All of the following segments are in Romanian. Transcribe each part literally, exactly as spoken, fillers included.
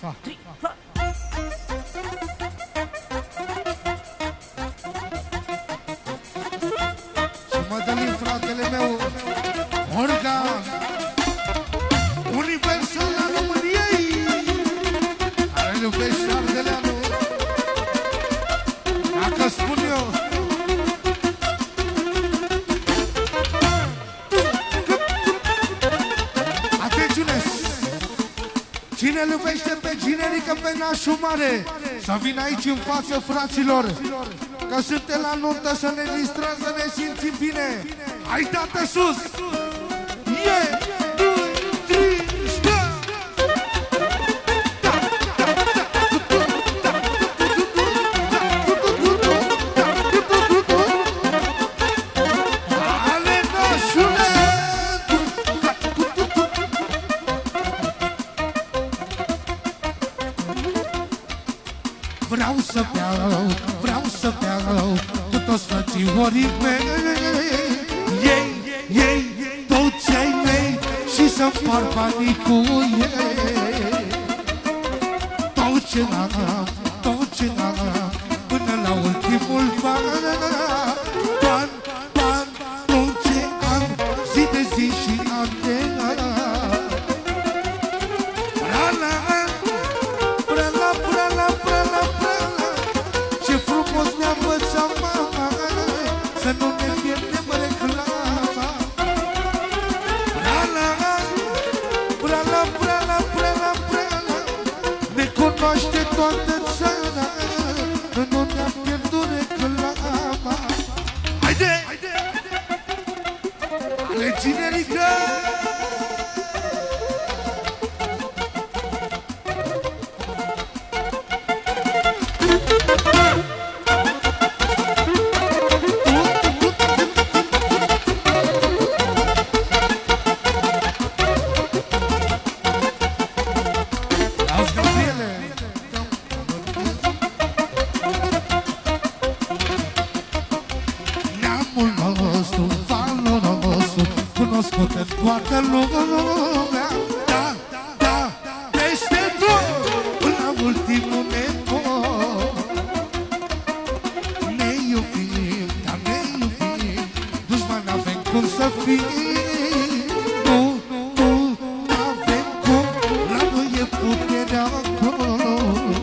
Și Mădălin, fratele meu, organ, universul al României, care iubește Ardeleanu. Dacă spun eu, atențiune! Cine îl iubește pe Ginerică, pe nașul mare, să vină aici în față, fraților, că suntem la nuntă, să ne distrăm, să ne simțim bine. Hai, dată sus! Yeah! doi, trei, sta! Ale nașule! Vreau să beau, vreau să beau cu toți frățiorii mei, ei, ei, toți ai mei, și să împart banii cu ei. Tot ce am, tot ce am, până la ultimul ban, ban, ban, tot ce am, zi de zi și an de an. Să nu ne pierdem reclama. Brala, brala, brala, brala, brala, ne cunoaște toată țara, nu ne-am pierdut reclama. Haide! Ale Ginerică! Cunoscut în toată lumea, da, da, peste tot, până la ultimul nepot. Ne iubim, dar ne iubim, dușman n-avem cum să fim. Nu, nu, n-avem cum, la noi e puterea acolo.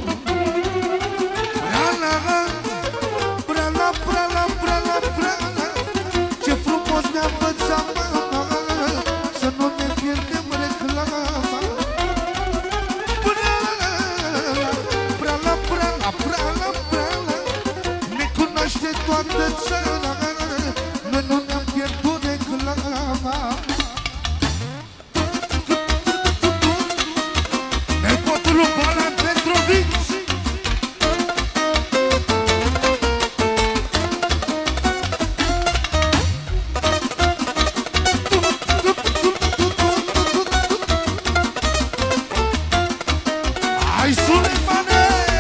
Brala, brala, brala, brala, brala, ce frumos ne-a învățat, să nu ne pierdem reclama. Brala, brala, brala, brala, brala, ne cunoaște toată țara, noi nu ne-am pierdut reclama. Nepotul lui Balan Petrovici. Hai, Sulemane!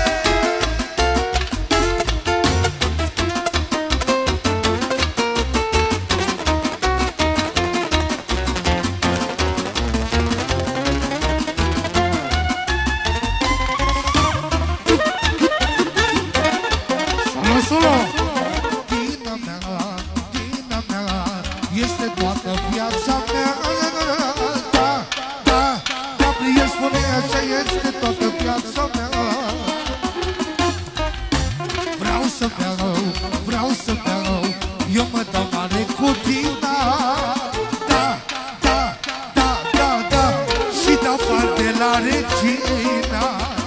Solo, solo! Ghina mea, ghina mea, este toată viața mea. Da, da, Gabriel spune așa, este toată viața mea. Vreau să beau, vreau să beau, eu mă dau mare cu tine. Da, da, da, da, da, și dau parte la regina.